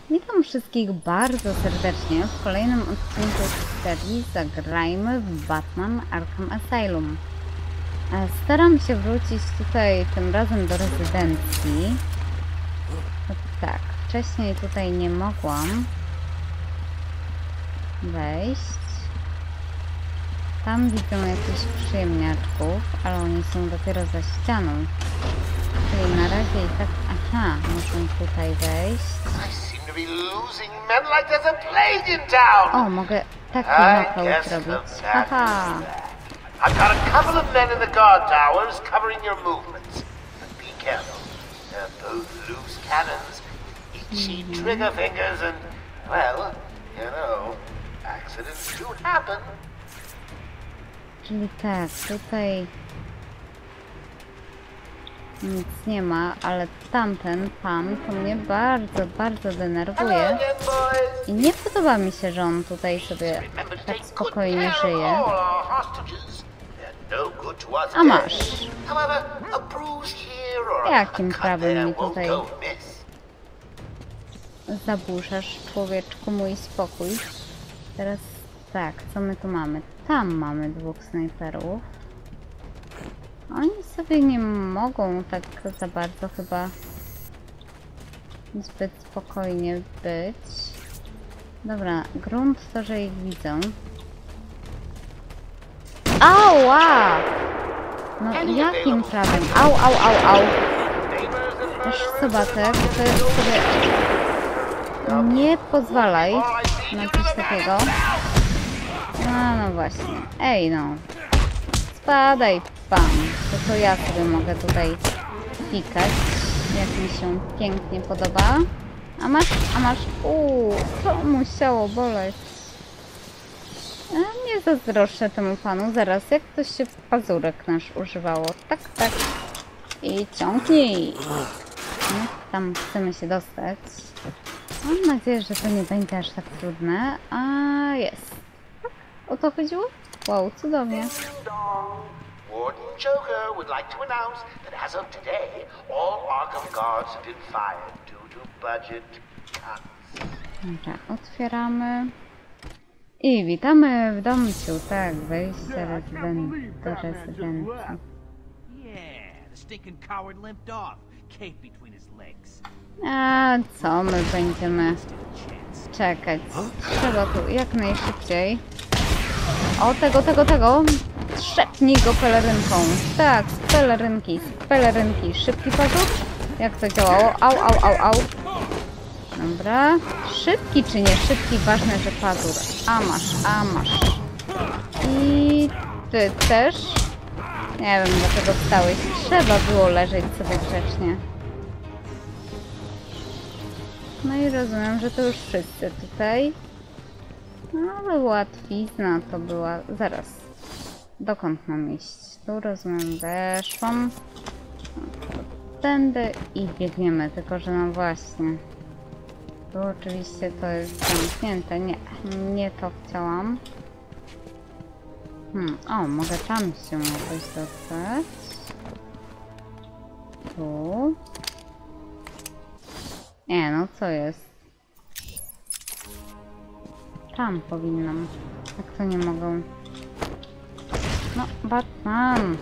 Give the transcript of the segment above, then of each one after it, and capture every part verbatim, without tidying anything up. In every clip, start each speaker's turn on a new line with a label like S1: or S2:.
S1: Witam wszystkich bardzo serdecznie w kolejnym odcinku serii Zagrajmy w Batman Arkham Asylum. Staram się wrócić tutaj tym razem do rezydencji. No tak, wcześniej tutaj nie mogłam wejść. Tam widzę jakichś przyjemniaczków, ale oni są dopiero za ścianą. Czyli na razie i tak... Aha, muszę tutaj wejść. O, mogę taki knockout zrobić. Haha.
S2: I've got a couple of men in the guard towers covering your movements. But be careful. They're both loose cannons, itchy trigger fingers, and, well, you know, accidents do happen.
S1: Czyli tak, tutaj nic nie ma, ale tamten pan to mnie bardzo, bardzo denerwuje. I nie podoba mi się, że on tutaj sobie tak spokojnie żyje. A masz. Jakim prawem mi tutaj zaburzasz, człowieczku, mój spokój? Teraz tak, co my tu mamy? Tam mamy dwóch snajperów. Oni sobie nie mogą tak za bardzo chyba zbyt spokojnie być. Dobra, grunt to, że ich widzę. Ała! No jakim prawem? Au, au, au, au! Aż sobatek, to jest sobie... Nie pozwalaj na coś takiego. No, no właśnie. Ej, no. Spadaj pan. To co ja sobie mogę tutaj pikać, jak mi się pięknie podoba. A masz, a masz... Uuu, to musiało boleć. A nie zazdroszczę temu panu. Zaraz, jak to się pazurek nasz używało. Tak, tak. I ciągnij. No, tam chcemy się dostać. Mam nadzieję, że to nie będzie aż tak trudne. A jest. Tak, o to chodziło? Wow, cudownie.
S2: Warden Joker would like to announce that as of today, all Arkham guards have been fired due to budget cuts.
S1: Dobra, otwieramy. I witamy w domciu, tak, wejście rezydent do rezydencji. A co my będziemy czekać? Trzeba tu jak najszybciej. O, tego, tego, tego. Trzepnij go pelerynką. Tak, z pelerynki, z pelerynki. Szybki pazur? Jak to działało? Au, au, au, au. Dobra. Szybki czy nie szybki? Ważne, że pazur. A masz, a masz. I ty też? Nie wiem, dlaczego wstałeś. Trzeba było leżeć sobie grzecznie. No i rozumiem, że to już wszyscy tutaj. No, ale łatwizna to była. Zaraz. Dokąd mam iść? Tu rozumiem, weszłam. Tędy i biegniemy, tylko że no właśnie. Tu oczywiście to jest zamknięte. Nie, nie to chciałam. Hmm, o, mogę tam się jakoś dostać. Tu. Nie, no co jest? Tam powinnam. Jak to nie mogą? No, Batman!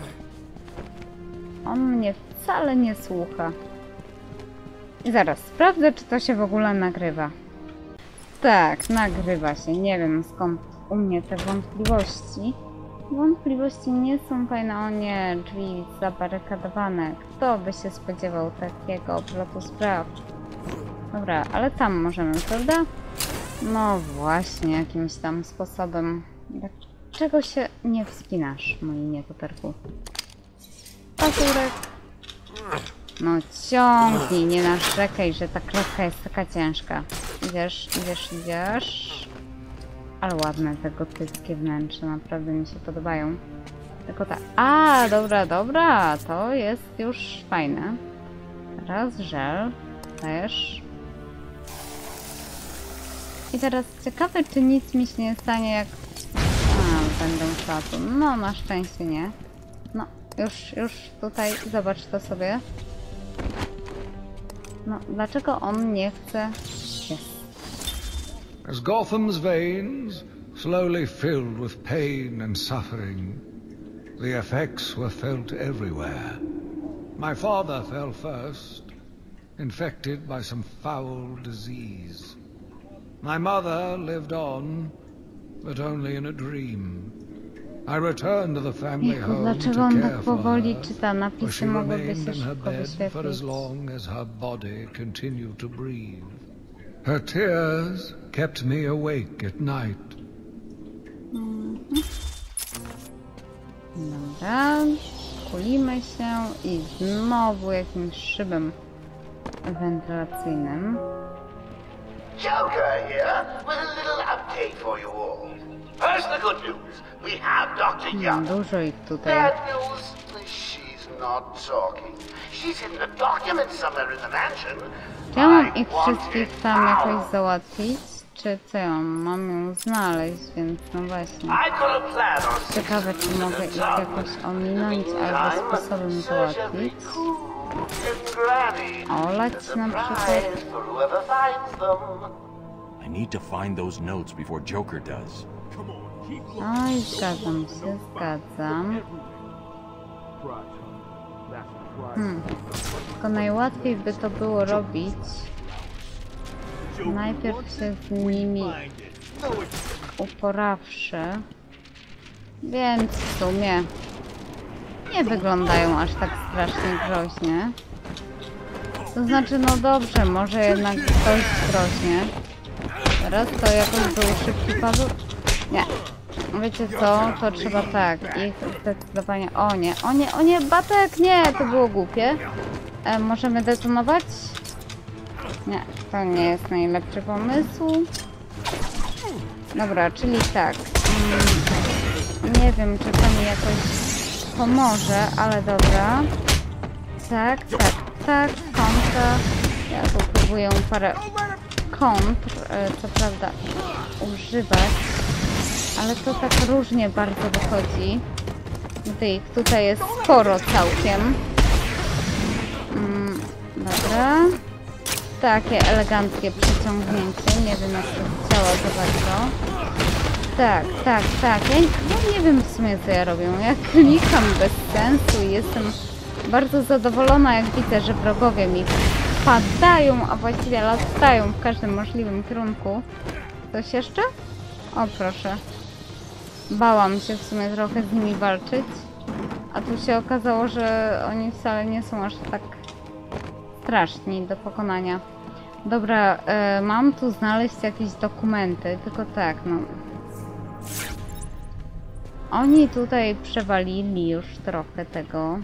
S1: On mnie wcale nie słucha. I zaraz sprawdzę, czy to się w ogóle nagrywa. Tak, nagrywa się. Nie wiem skąd u mnie te wątpliwości. Wątpliwości nie są fajne. O nie, drzwi zabarykadowane. Kto by się spodziewał takiego obrotu spraw? Dobra, ale tam możemy, prawda? No właśnie, jakimś tam sposobem. Dlaczego się nie wspinasz, mój nietoperku? Pazurek. No ciągnij, nie narzekaj, że ta klatka jest taka ciężka. Idziesz, idziesz, idziesz. Ale ładne te gotyckie wnętrze, naprawdę mi się podobają. Tylko tak. A, dobra, dobra, to jest już fajne. Raz żel, też. I teraz ciekawe, czy nic mi się nie stanie, jak... A, będę szła tu. No, na szczęście nie. No, już, już tutaj, zobacz to sobie. No, dlaczego on nie chce? Jest.
S3: As Gotham's veins slowly filled with pain and suffering, the effects were felt everywhere. My father fell first, infected by some foul disease. My mother lived on, but only in a dream. I returned to the family
S1: Jezu,
S3: home
S1: dlaczego
S3: to
S1: on
S3: care
S1: tak
S3: for
S1: powoli
S3: her,
S1: czyta?
S3: where
S1: Napisy
S3: she
S1: mogłyby
S3: remained
S1: się
S3: in her
S1: szybko
S3: bed for as
S1: wyświetlić.
S3: long as her body continued to breathe. Her tears kept me awake at night.
S1: Dobra, kulimy się i znowu jakimś szybem wentylacyjnym.
S2: Joker here with a little update for you all. First, the good news. We have Doctor Young.
S1: Dużo ich tutaj.
S2: Bad news, she's not talking. She's in the documents somewhere in the mansion.
S1: Czy ja mam
S2: I
S1: ich
S2: want
S1: wszystkich
S2: it
S1: tam
S2: now.
S1: jakoś załatwić? Czy co ja mam ją znaleźć, więc no właśnie.
S2: I've got a plan on
S1: Ciekawe, czy mogę ich jakoś ominąć albo sposobem załatwić. Olać na przykład.
S4: I need to find those notes before Joker does.
S1: Oj, zgadzam się, zgadzam. Hmm. Tylko najłatwiej by to było robić. Najpierw się z nimi uporawszy. Więc w sumie nie wyglądają aż tak strasznie groźnie. To znaczy, no dobrze, może jednak ktoś groźnie. Teraz to jakoś był szybki pazur? Nie. Wiecie co? To trzeba tak. Ich zdecydowanie... O nie, o nie, o nie, Batek! Nie, to było głupie. E, możemy detonować? Nie, to nie jest najlepszy pomysł. Dobra, czyli tak. Mm, nie wiem, czy to mi jakoś pomoże, ale dobra. Tak, tak, tak, kontra. Ja tu próbuję parę kontr, co prawda, używać, ale to tak różnie bardzo wychodzi. Gdy ich tutaj jest sporo całkiem. Mm, dobra. Takie eleganckie przyciągnięcie. Nie wiem, jak to działa za bardzo. Tak, tak, tak. Ja, ja nie wiem w sumie, co ja robię. Ja klikam bez sensu i jestem bardzo zadowolona, jak widzę, że wrogowie mi padają, a właściwie latają w każdym możliwym kierunku. Coś jeszcze? O, proszę. Bałam się w sumie trochę z nimi walczyć. A tu się okazało, że oni wcale nie są aż tak straszni do pokonania. Dobra, e, mam tu znaleźć jakieś dokumenty, tylko tak, no. Oni tutaj przewalili już trochę tego.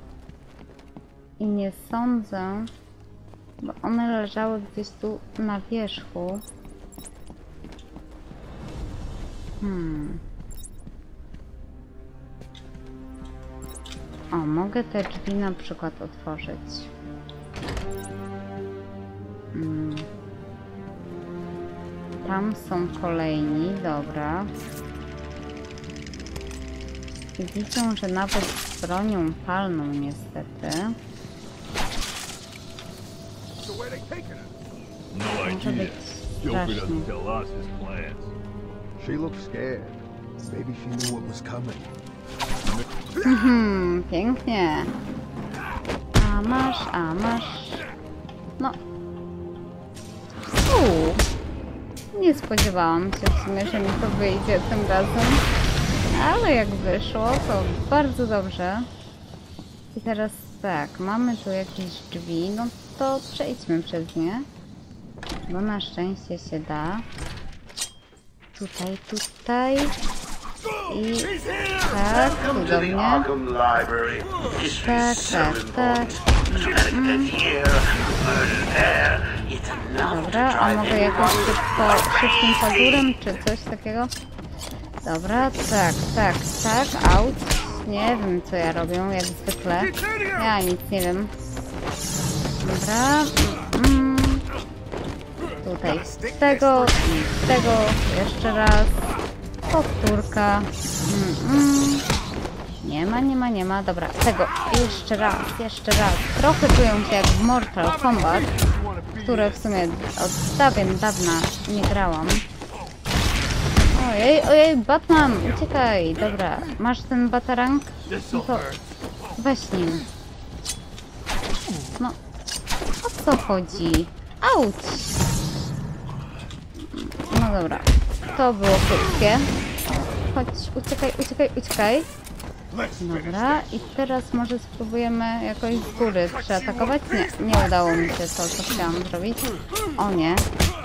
S1: I nie sądzę, bo one leżały gdzieś tu na wierzchu. Hmm. O, mogę te drzwi na przykład otworzyć. Hmm. Tam są kolejni, dobra. I widzę, że nawet z bronią palną niestety. Może być strasznie.
S5: She looked scared. Maybe she knew what was coming.
S1: Mhm, pięknie. A masz, a masz. No. Uuu. Nie spodziewałam się w sumie, że mi to wyjdzie tym razem. Ale jak wyszło, to bardzo dobrze. I teraz tak, mamy tu jakieś drzwi, no to przejdźmy przez nie. Bo na szczęście się da. Tutaj, tutaj. I tak, cudownie. Tak, tak, tak. Mm. Dobra, a mogę jakoś szybko, szybkim pazurem, czy coś takiego? Dobra, tak, tak, tak, out. Nie wiem, co ja robię, jak zwykle. Ja nic nie wiem. Dobra. Mm. Tutaj z tego i z tego. Jeszcze raz. Powtórka. Mm, mm. Nie ma, nie ma, nie ma. Dobra, tego. Jeszcze raz, jeszcze raz. Trochę czują się jak w Mortal Kombat. które w sumie od dawien dawna nie grałam. Ojej, ojej, Batman, uciekaj. Dobra, masz ten batarang? No to weź nim. No, o co chodzi? Auć! No dobra, to było krótkie. Chodź, uciekaj, uciekaj, uciekaj. Dobra, i teraz może spróbujemy jakoś z góry przeatakować? Nie, nie udało mi się to, co chciałam zrobić. O nie.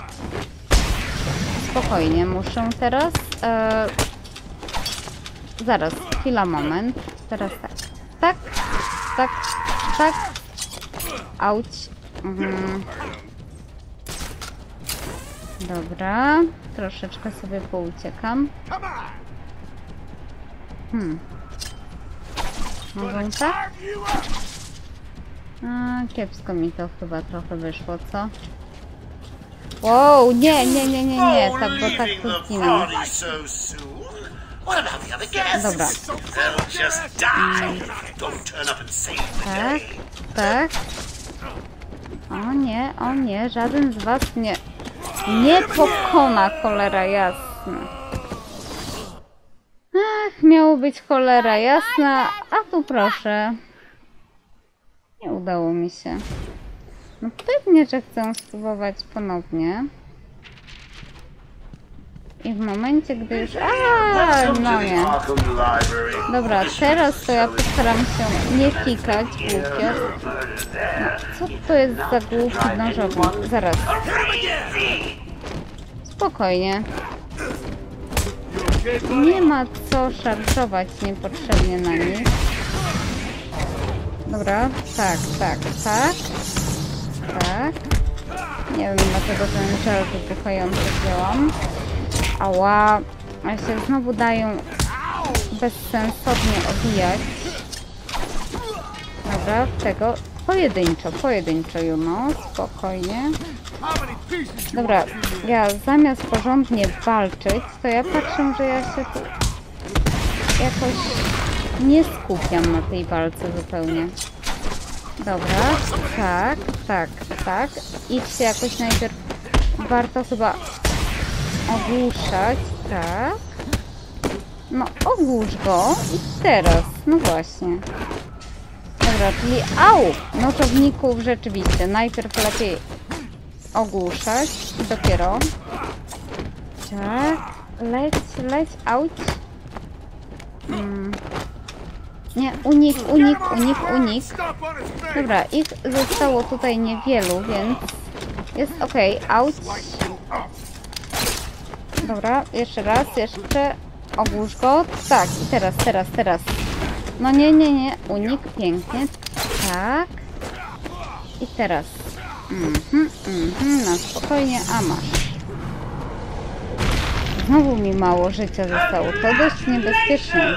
S1: Spokojnie, muszę teraz... E... Zaraz, chwila, moment. Teraz tak. Tak, tak, tak. Auć. Mhm. Dobra, troszeczkę sobie pouciekam. Hmm. Mogą tak? A, kiepsko mi to chyba trochę wyszło, co? Wow, nie, nie, nie, nie, nie, tak, bo tak to zginął. Dobra. Tak, tak. O nie, o nie, żaden z was nie, nie pokona, cholera jasna. Ach, miało być cholera jasna, a tu proszę. Nie udało mi się. No pewnie, że chcę spróbować ponownie. I w momencie, gdy już... Aaa, no nie. Dobra, teraz to ja postaram się nie klikać głupio. No, co to jest za głupi nożownik? Zaraz. Spokojnie. Nie ma co szarżować niepotrzebnie na nich. Dobra, tak, tak, tak. Tak. Nie wiem, dlaczego ten żel wybuchający wzięłam. Ała, a się znowu dają bezsensownie obijać. Dobra, tego pojedynczo, pojedynczo, Juno, spokojnie. Dobra, ja zamiast porządnie walczyć, to ja patrzę, że ja się tu jakoś nie skupiam na tej walce zupełnie. Dobra, tak, tak, tak. Ich się jakoś najpierw warto chyba ogłuszać, tak. No ogłusz go i teraz, no właśnie. Dobra, czyli au! Nożowników rzeczywiście, najpierw lepiej ogłuszać i dopiero. Tak, leć, leć, auć. Hmm. Nie, unik, unik, unik, unik. Dobra, ich zostało tutaj niewielu, więc jest ok. Auć. Dobra, jeszcze raz, jeszcze ogłusz go. Tak, i teraz, teraz, teraz. No nie, nie, nie, unik, pięknie. Tak. I teraz. Mhm, mhm, na spokojnie, a masz. Znowu mi mało życia zostało, to dość niebezpieczne.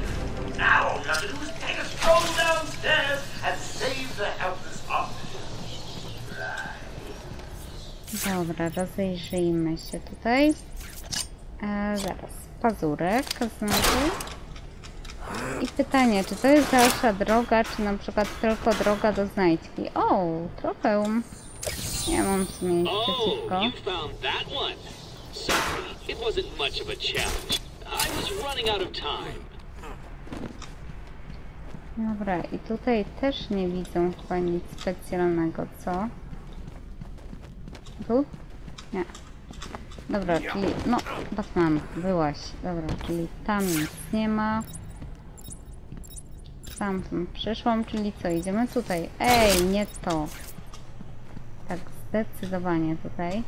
S1: Dobra, rozejrzyjmy się tutaj. E, zaraz, pazurek znowu. I pytanie, czy to jest dalsza droga, czy na przykład tylko droga do znajdźki? O, trochę. Nie mam w sumie nic przeciwko. Dobra, i tutaj też nie widzę chyba nic specjalnego, co? Tu? Nie. Dobra, czyli... No, Batman, byłaś. Dobra, czyli tam nic nie ma. Tam przyszłam, czyli co? Idziemy tutaj. Ej, nie to. Tak, zdecydowanie tutaj.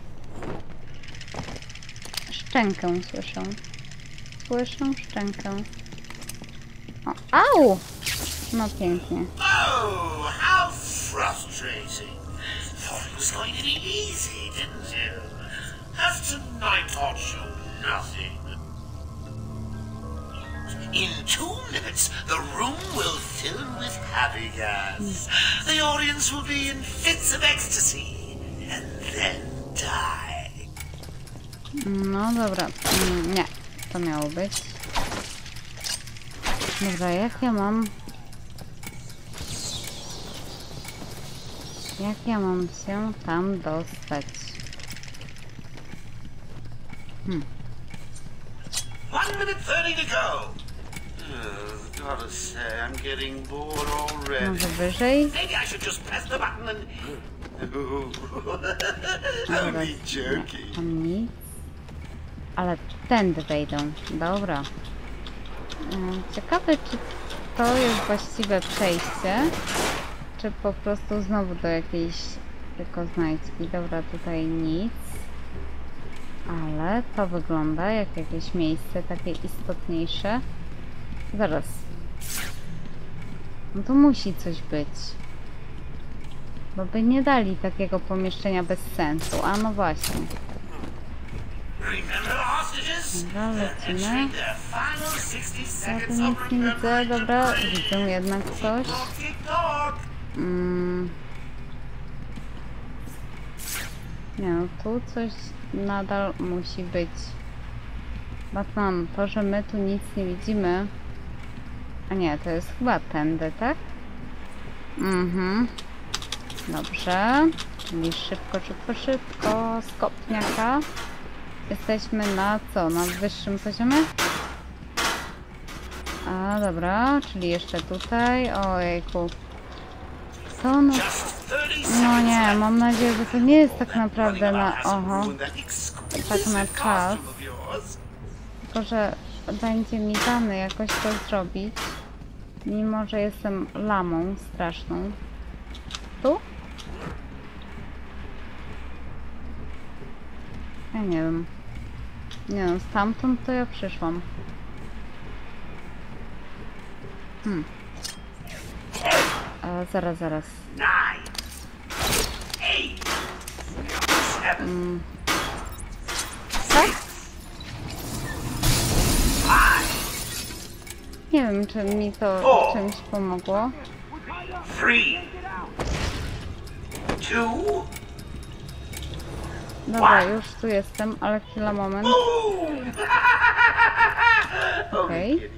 S1: Szczękę słyszę. Słyszę szczękę. O, au! No pięknie.
S2: Oh, how frustrating. Thought it was going to be easy, didn't you? After night taught you nothing. In two minutes, the room will fill with happy gas. The audience will be in fits of ecstasy, and then die.
S1: No dobra, mm, nie, to miało być. Dobra, jak ja mam Jak ja mam się tam dostać? Hmm.
S2: One minute thirty to go. Oh, gotta say, I'm getting bored already.
S1: Może wyżej?
S2: Maybe I should just press the button and... Only joking.
S1: Tam nic. Ale tędy wejdą. Dobra. Ciekawe, czy to jest właściwe przejście, czy po prostu znowu do jakiejś tylko znajdźki. Dobra, tutaj nic. Ale to wygląda jak jakieś miejsce takie istotniejsze. Zaraz. No tu musi coś być. Bo by nie dali takiego pomieszczenia bez sensu. A no właśnie. Dobra, lecimy. Ja tu nic nie widzę. Dobra, widzę jednak coś. Mm. Nie no, tu coś nadal musi być. Batman, to, że my tu nic nie widzimy. A nie, to jest chyba tędy, tak? Mhm. Dobrze. Czyli szybko, szybko, szybko. Skopniaka. Jesteśmy na co? Na wyższym poziomie? A, dobra. Czyli jeszcze tutaj. Ojejku. Co no? No nie, mam nadzieję, że to nie jest tak naprawdę na... Oho. Tak na czas. Tylko, że będzie mi dane jakoś to zrobić. Mimo, że jestem lamą straszną. Tu? Ja nie wiem. Nie no, stamtąd to ja przyszłam. Hmm. A, zaraz, zaraz. Mm. Tak? Nie wiem, czy mi to czymś pomogło.
S2: Three. Two.
S1: Dobra, już tu jestem, ale chwila, moment. Okej. Okay.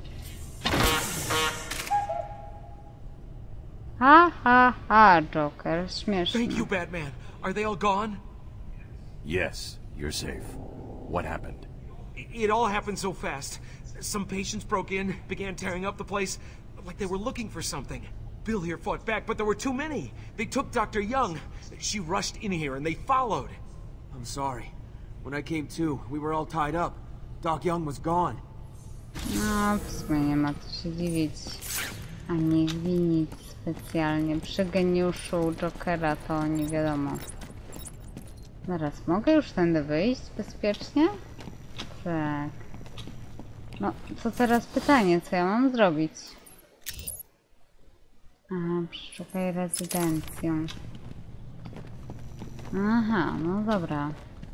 S1: Ha, ha, ha, Joker, śmieszny.
S6: Thank you, Batman. Are they all gone?
S4: Yes, you're safe. What happened?
S6: It all happened so fast. Some patients broke in, began tearing up the place, like they were looking for something. Bill here fought back, but there were too many. They took Doctor Young. She rushed in here and they followed.
S7: I'm sorry. When I came to, we were all tied up. Doc Young was gone.
S1: No, w sumie nie ma co się dziwić. Ani winić specjalnie. Przy geniuszu Jokera to nie wiadomo. Zaraz, mogę już tędy wyjść bezpiecznie? Tak. No, to teraz pytanie, co ja mam zrobić? A, przeszukaj rezydencję. Aha, no dobra.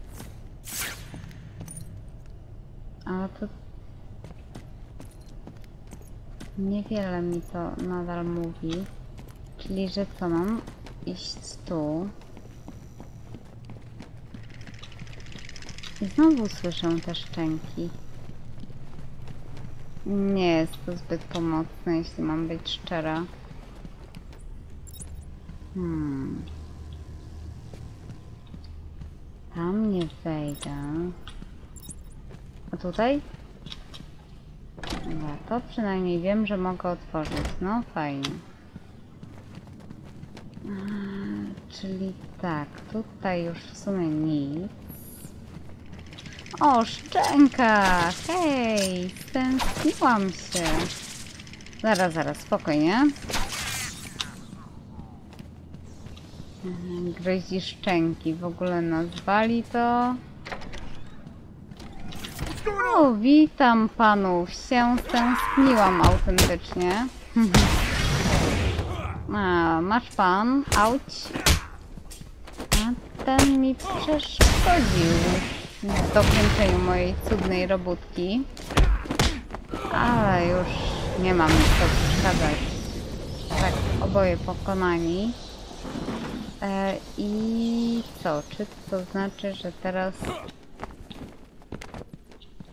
S1: Ale to... niewiele mi to nadal mówi. Czyli, że co, mam iść tu? I znowu słyszę te szczęki. Nie jest to zbyt pomocne, jeśli mam być szczera. Hmm. Tam nie wejdę. A tutaj? No to przynajmniej wiem, że mogę otworzyć. No fajnie. A, czyli tak, tutaj już w sumie nic. O, szczęka! Hej, stęskniłam się. Zaraz, zaraz, spokojnie. Gryzi szczęki. W ogóle nazwali to... O, witam panów. Się stęskniłam autentycznie. A, masz pan. Auć. A ten mi przeszkodził w dokończeniu mojej cudnej robótki. Ale już nie mam nic co przeszkadzać. Tak, oboje pokonani. E, I co? Czy to znaczy, że teraz...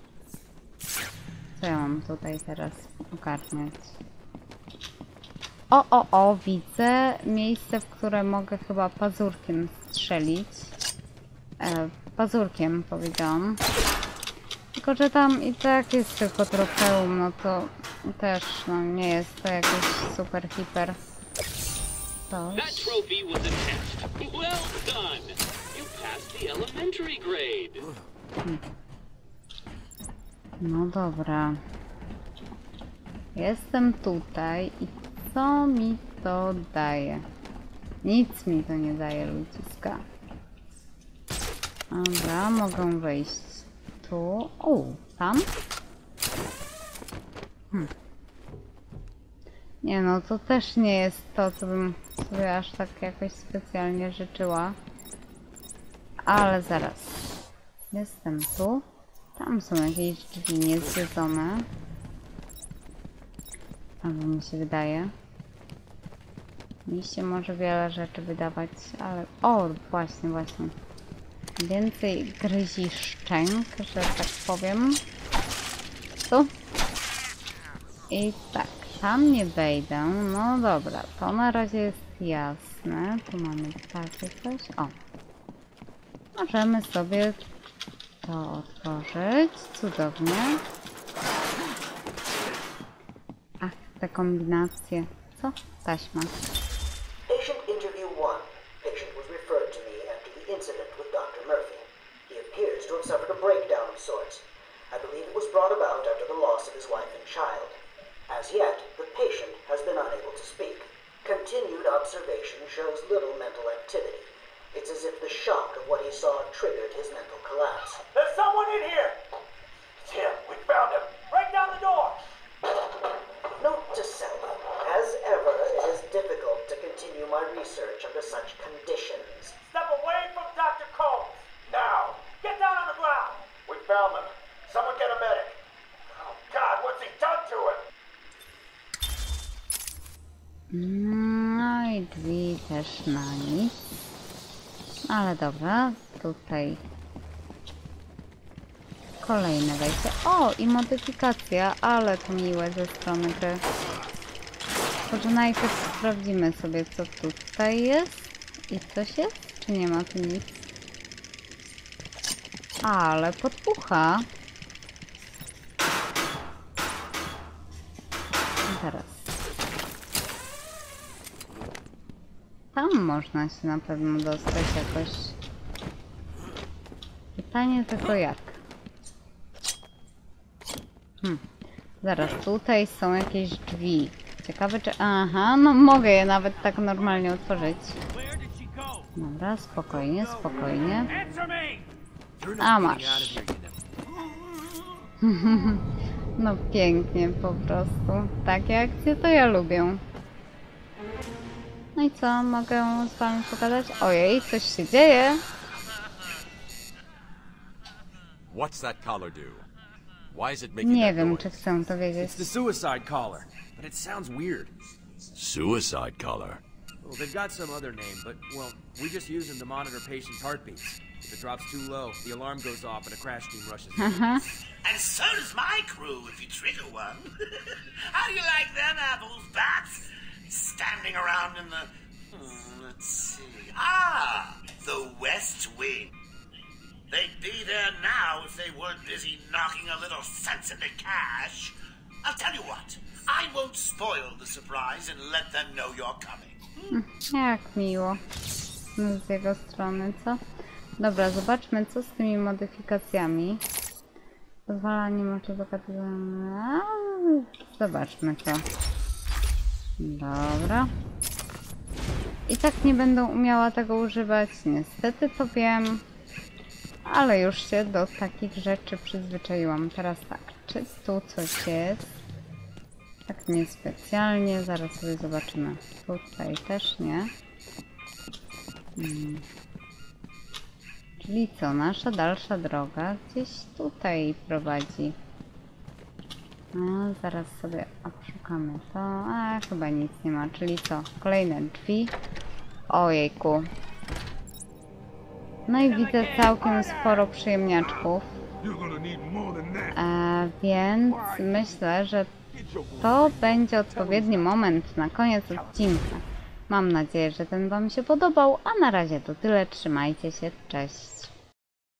S1: Co ja mam tutaj teraz ogarniać? O, o, o, widzę miejsce, w które mogę chyba pazurkiem strzelić. E, pazurkiem powiedziałam. Tylko, że tam i tak jest tylko trofeum, no to też no, nie jest to jakieś super hiper coś.
S8: That trophy was a test. Well done. You passed the elementary grade.
S1: Hmm. No dobra. Jestem tutaj i co mi to daje? Nic mi to nie daje, ludziska. Dobra, mogę wejść tu. O, tam? Hmm. Nie no, to też nie jest to, co bym sobie aż tak jakoś specjalnie życzyła. Ale zaraz. Jestem tu. Tam są jakieś drzwi niezwiedzone. Albo mi się wydaje. Mi się może wiele rzeczy wydawać, ale... O, właśnie, właśnie. Więcej gryzi szczęk, że tak powiem. Tu. I tak, tam nie wejdę. No dobra, to na razie jest jasne. Tu mamy takie coś. O. Możemy sobie to otworzyć. Cudownie. Ach, te kombinacje. Co? Taśma.
S9: Patient interview one. Patient was referred to me after the incident with Doctor Murphy. He appears to have suffered a breakdown of sorts. I believe it was brought about after the loss of his wife and child. As yet, the patient has been unable to speak. Continued observation shows little mental activity. It's as if the shock of what he saw triggered his mental collapse.
S2: There's someone in here! It's him. We found him. Break down the door!
S9: Note to self, as ever, it is difficult to continue my research under such conditions.
S2: Step away from Doctor Combs! Now! Get down on the ground! We found them. Someone get a medic. Oh, God, what's he done to him?
S1: No i drzwi też na nic. Ale dobra, tutaj kolejne wejście. O, i modyfikacja, ale to miłe ze strony gry. Może najpierw sprawdzimy sobie, co tutaj jest. I coś jest? Czy nie ma tu nic? Ale podpucha. Teraz. Tam można się na pewno dostać jakoś. Pytanie tylko jak. Hmm. Zaraz, tutaj są jakieś drzwi. Ciekawe czy... Aha, no mogę je nawet tak normalnie otworzyć. Dobra, spokojnie, spokojnie. A masz. No pięknie po prostu. Takie akcje to ja lubię. No i co? Mogę z wami pogadać? Ojej, coś się dzieje.
S4: What's that collar do? Why is it making
S1: Nie
S4: that
S1: wiem,
S4: noise?
S1: czy chcę to wiedzieć.
S7: It's the suicide collar, but it sounds weird.
S4: Suicide collar.
S7: Well, they've got some other name, but, well, we just use them to monitor patients' heartbeats. If it drops too low, the alarm goes off and a crash team rushes in.
S1: Aha.
S2: And so does my crew if you trigger one. How do you like them apples, bats? Standing around in the... Hmm, let's see... Ah! The West Wing. They'd be there now if they weren't busy knocking a little sense into cash. I'll tell you what. I won't spoil the surprise and let them know you're coming.
S1: Jak miło. Z jego strony, co? Dobra, zobaczmy, co z tymi modyfikacjami. Pozwalanie mocy zakatowania. Zobaczmy to. Dobra. I tak nie będę umiała tego używać. Niestety to wiem. Ale już się do takich rzeczy przyzwyczaiłam. Teraz tak, czy tu coś jest? Tak niespecjalnie. Zaraz sobie zobaczymy. Tutaj też nie. Hmm. Czyli co? Nasza dalsza droga gdzieś tutaj prowadzi. No, zaraz sobie obszukamy to. A, chyba nic nie ma. Czyli co? Kolejne drzwi. Ojejku. No i widzę całkiem sporo przyjemniaczków. E, więc myślę, że to będzie odpowiedni moment na koniec odcinka. Mam nadzieję, że ten wam się podobał, a na razie to tyle. Trzymajcie się, cześć!